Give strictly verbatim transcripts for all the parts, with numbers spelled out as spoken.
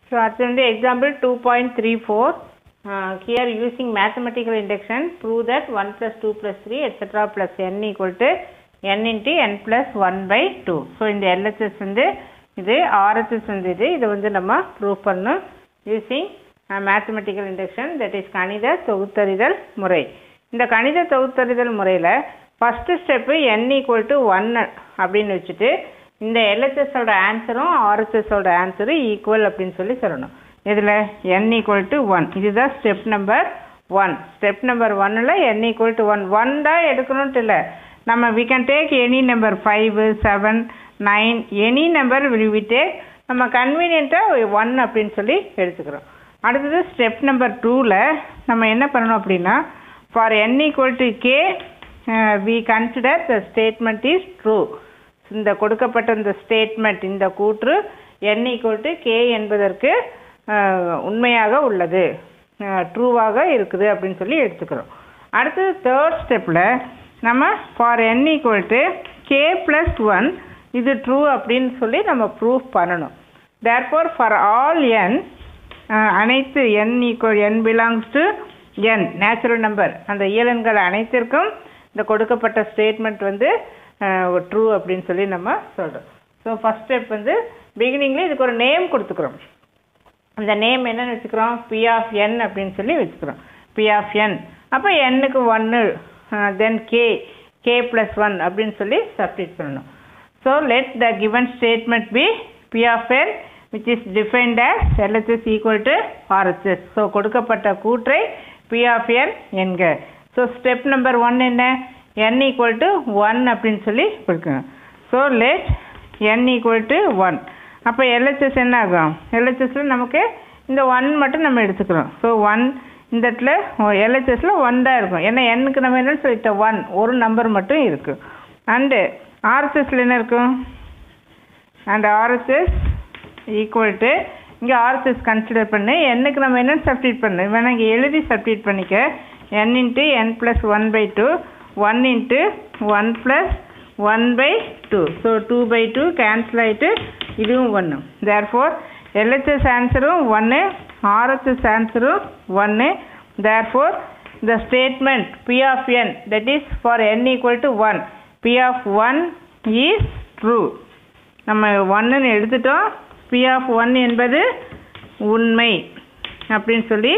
So அடுத்து வந்து example two point three four. Uh, here using mathematical induction prove that one plus two plus three etc plus n equal to n into n plus one by two. So இந்த L H S வந்து இது R H S வந்து இது இது வந்து நம்ம prove பண்ணணும் using uh, mathematical induction, that is கணித தொகுத்தறிதல் முறை. இந்த கணித தொகுத்தறிதல் முறையில் first step n equal to one அப்படின்னு வச்சுட்டு இந்த L H S ஓட ஆன்சரும் R H S ஓட ஆன்சரும் ஈக்குவல் அப்படின்னு சொல்லி சொல்லணும். இதில் n equal to one, இதுதான் step number one. Step number ஒன்னில் n equal to one, one தான் எடுக்கணும்ட்டு இல்லை, நம்ம we can take any number five, seven, nine, any number will we take, நம்ம கன்வீனியண்ட்டாக ஒன் அப்படின்னு சொல்லி எடுத்துக்கிறோம். அடுத்தது ஸ்டெப் நம்பர் டூவில் நம்ம என்ன பண்ணணும் அப்படின்னா for n equal to k uh, we consider the statement is true. இந்த கொடுக்கப்பட்ட இந்த ஸ்டேட்மெண்ட் இந்த கூற்று n equal to k என்பதற்கு உண்மையாக உள்ளது, ட்ரூவாக இருக்குது அப்படின்னு சொல்லி எடுத்துக்கிறோம். அடுத்தது தேர்ட் ஸ்டெப்பில் நம்ம for n equal to k plus one இது ட்ரூ அப்படின்னு சொல்லி நம்ம ப்ரூஃப் பண்ணணும். therefore for all n அனைத்து n equal n belongs to n natural number, அந்த இயலெண்கள் அனைத்திற்கும் இந்த கொடுக்கப்பட்ட ஸ்டேட்மெண்ட் வந்து ட்ரூ அப்படின்னு சொல்லி நம்ம சொல்கிறோம். ஸோ ஃபஸ்ட் ஸ்டெப் வந்து பிகினிங்கில் இதுக்கு ஒரு நேம் கொடுத்துக்கிறோம். அந்த நேம் என்னன்னு வச்சுக்கிறோம், பி ஆஃப் என் அப்படின்னு சொல்லி வச்சுக்கிறோம். பி ஆஃப் என் அப்போ எண்ணுக்கு ஒன்று, then k k plus one அப்படின்னு சொல்லி சப்ஸ்டிட் பண்ணணும். So let the given statement P P of n which is defined as L H S equal to R H S. So கொடுக்கப்பட்ட கூற்றை பி ஆஃப் என் என்க. So step number one என்ன, n equal to one அப்படின்னு சொல்லி கொடுக்கணும். So let n equal to one. அப்போ L H S என்ன ஆகும், L H Sல நமக்கு இந்த ஒன் மட்டும் நம்ம எடுத்துக்கிறோம். ஸோ ஒன் இந்த இடத்துல L H Sல ஒன் தான் இருக்கும், ஏன்னா எண்ணுக்கு நம்ம என்னன்னு சொல்லிட்டோம் ஒன், ஒரு நம்பர் மட்டும் இருக்குது. அண்டு R H Sல என்ன இருக்கும், and R H S equal to இங்கே R H S கன்சிடர் பண்ணு, எண்ணுக்கு நம்ம என்னென்னு சப்ஸ்டிட் பண்ணு, வேணா இங்கே எழுதி சப்ஸ்டிட் பண்ணிக்க. n into n plus one by two, one into one plus one by two. So two by two cancel ஆகிட்டு இதுவும் ஒன்று. தேர்ஃபோர் L H S ஆன்சரும் ஒன்று, R H S ஆன்சரும் ஒன்று. Therefore the statement P of n that is for n equal to one, P of one is true. நம்ம ஒன்றுன்னு எடுத்துட்டோம், P of one என்பது உண்மை அப்படின்னு சொல்லி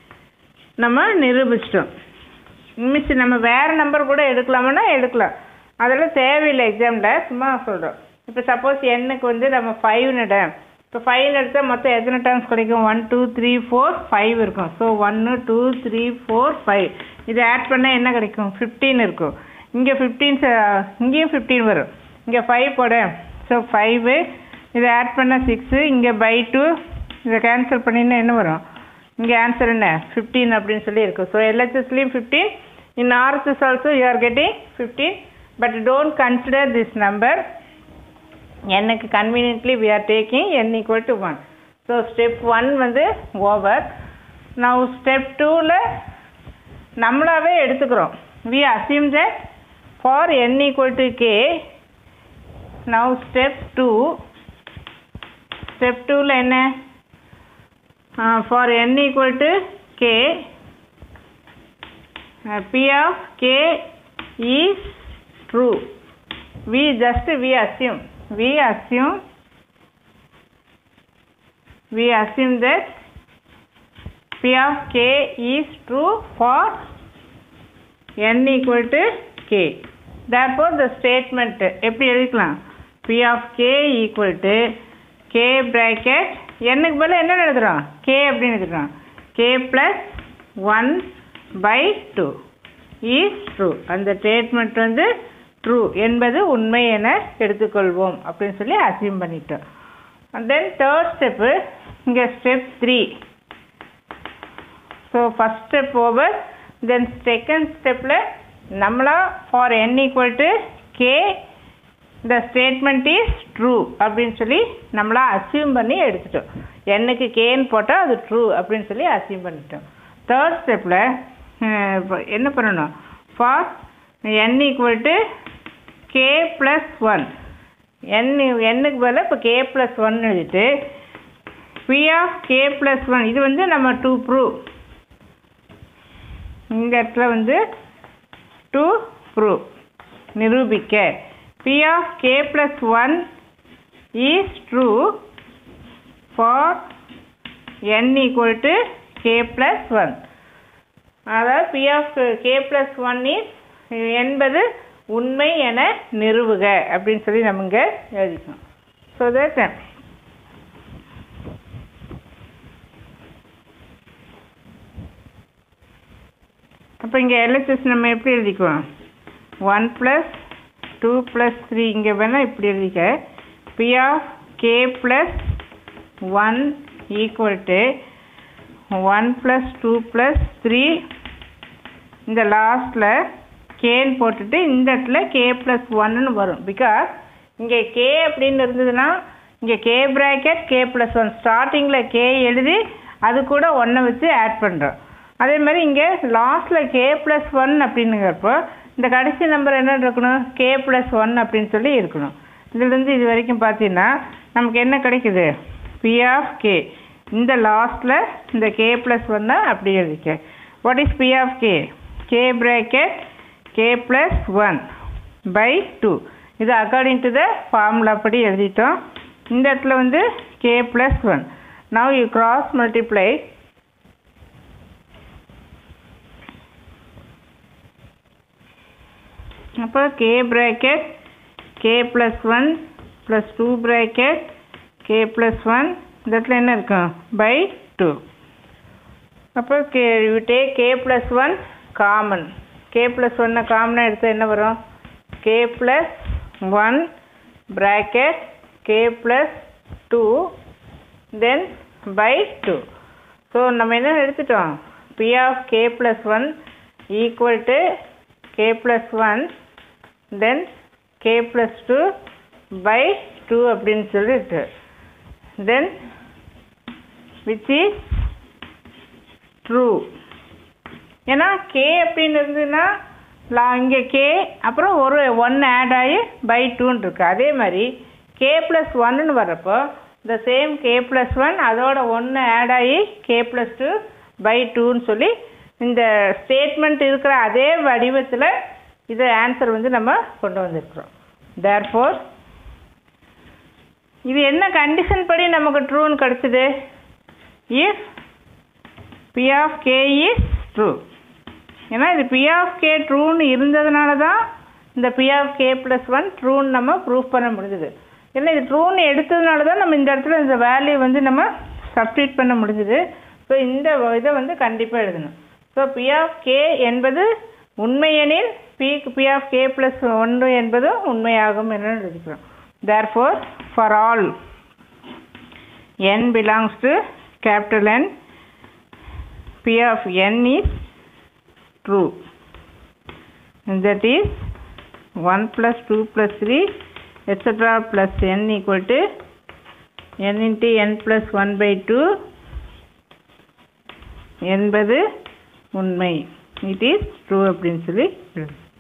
நம்ம நிரூபிச்சிட்டோம். மிஸ் நம்ம வேறு நம்பர் கூட எடுக்கலாமான்னா எடுக்கலாம், அதெல்லாம் தேவையில்லை எக்ஸாமில், சும்மா சொல்கிறோம். இப்போ சப்போஸ் எண்ணுக்கு வந்து நம்ம ஃபைவ்னு இடம், இப்போ ஃபைவ்னு எடுத்தால் மொத்தம் எத்தனை டேர்ம்ஸ் கிடைக்கும், one two three four five இருக்கும். ஸோ ஒன்று டூ த்ரீ ஃபோர் ஃபைவ் இதை ஆட் பண்ணால் என்ன கிடைக்கும், ஃபிஃப்டீன் இருக்கும். இங்கே ஃபிஃப்டீன், இங்கேயும் ஃபிஃப்டீன் வரும், இங்கே ஃபைவ் போட. ஸோ ஃபைவு இதை ஆட் பண்ணால் சிக்ஸு, இங்கே பை டூ இதை கேன்சல் பண்ணினா என்ன வரும், இங்கே ஆன்சர் என்ன ஃபிஃப்டீன் அப்படின்னு சொல்லி இருக்கும். ஸோ L H Sலையும் fifteen, in R H S also you are getting fifteen, but don't consider this number. n-க்கு conveniently we are taking n equal to one. So step one வந்து over. Now step two-ல நம்மளாவே எடுத்துக்கிறோம். We assume that for n equal to k. Now step two. Step two-ல என்ன, uh, for n equal to k, uh, P of k is true. We just we assume we assume we assume that P of k is true for n equal to k. Therefore the statement எப்படி எழுதிக்கலாம், P of k equal to k bracket n-க்கு பதிலா என்ன எழுதுறோம், k அப்படின்னு எழுதுறோம், k plus one by two is true. அந்த statement வந்து true என்பது உண்மை என எடுத்துக்கொள்வோம் அப்படின்னு சொல்லி அசியூம் பண்ணிட்டோம். அண்ட் தென் தேர்ட் ஸ்டெப்பு இங்கே step three. So first step over. Then second ஸ்டெப்பில் நம்மளா for n equal to k இந்த ஸ்டேட்மெண்ட் இஸ் ட்ரூ அப்படின்னு சொல்லி நம்மளா அசியூம் பண்ணி எடுத்துட்டோம். என்னுக்கு கேன்னு போட்டால் அது ட்ரூ அப்படின்னு சொல்லி அசியூம் பண்ணிட்டோம். தேர்ட் ஸ்டெப்பில் என்ன பண்ணணும், for n equal to k plus one, n n க்கு பதிலா இப்போ k plus ஒன் எழுதிட்டு P of k plus one இது வந்து நம்ம to prove இந்த இடத்துல வந்து to prove நிரூபிக்க P of k plus one is true for n equal to k plus one. அதாவது P of k plus one is என்பது உண்மை என நிறுவுக அப்படின்னு சொல்லி நம்ம இங்கே எழுதிக்கணும். ஸோ தட் அப்போ இங்கே L H S நம்ம எப்படி எழுதிக்குவோம்? One plus two plus three இங்கே வேணால் இப்படி எழுதிக்க P of k plus one equal to one plus two plus three இந்த லாஸ்ட்டில் கேன்னு போட்டுட்டு இந்த இடத்துல k plus ஒன்னு வரும். பிகாஸ் இங்கே k அப்படின்னு இருந்ததுன்னா இங்கே k bracket k plus one ஸ்டார்டிங்கில் k எழுதி அது கூட ஒன்றை வச்சு ஆட் பண்ணுறோம். அதே மாதிரி இங்கே லாஸ்ட்டில் k plus ஒன் அப்படின்னுங்கிறப்போ இந்த கடைசி நம்பர் என்ன இருக்கணும்? k plus ஒன் அப்படின்னு சொல்லி இருக்கணும். இதுலேருந்து இது வரைக்கும் பார்த்தீங்கன்னா நமக்கு என்ன கிடைக்குது? P of k இந்த லாஸ்ட்டில் இந்த k plus ஒன்னை அப்படி எழுதிக்க. What is P of k? k bracket k plus one by two. இது அக்கார்டிங் டு த ஃபார்முலா படி எழுதிட்டோம். இந்த இடத்துல வந்து k plus one. now you cross multiply அப்போ k bracket k plus one plus two bracket k plus one இந்த இடத்துல என்ன இருக்கும்? by two. அப்போ k you take k plus one common. k plus ஒன்னை காமனாக எடுத்தால் என்ன வரும்? k plus one bracket k plus two then by two. So நம்ம என்ன எடுத்துட்டோம்? P of k plus one equal to k plus ஒன் then k plus two by two அப்படின்னு சொல்லிட்டு then which is true. ஏன்னா k அப்படின்னு இருந்ததுன்னா இங்கே k அப்புறம் ஒரு ஒன் ஆட் ஆகி பை டூன்னு இருக்கு. அதே மாதிரி k ப்ளஸ் ஒன்னு வர்றப்போ இந்த சேம் k ப்ளஸ் ஒன் அதோட ஒன்று ஆட் ஆகி k ப்ளஸ் டூ பை டூன்னு சொல்லி இந்த ஸ்டேட்மெண்ட் இருக்கிற அதே வடிவத்தில் இது ஆன்சர் வந்து நம்ம கொண்டு வந்திருக்கிறோம். தேர்ஃபோர் இது என்ன கண்டிஷன் படி நமக்கு ட்ரூன்னு கிடச்சிது? If P of k is true. ஏன்னா இது P of k ட்ரூன்னு இருந்ததுனால தான் இந்த P of k plus one ட்ரூன்னு நம்ம ப்ரூஃப் பண்ண முடிஞ்சுது. ஏன்னா இது ட்ரூன்னு எடுத்ததுனால தான் நம்ம இந்த இடத்துல இந்த வேல்யூ வந்து நம்ம சப்ஸ்டியூட் பண்ண முடிஞ்சுது. ஸோ இந்த இதை வந்து கண்டிப்பாக எழுதணும். ஸோ P of k என்பது உண்மையெனில் P P of k plus ஒன்று என்பதும் உண்மையாகும் என்று எழுதிக்கிறோம். Therefore, for all n belongs to capital N, P of n is true. And that is one plus two plus three et cetera plus n equal to n into n plus one by two என்பது உண்மை. It is true அப்படின்னு சொல்லி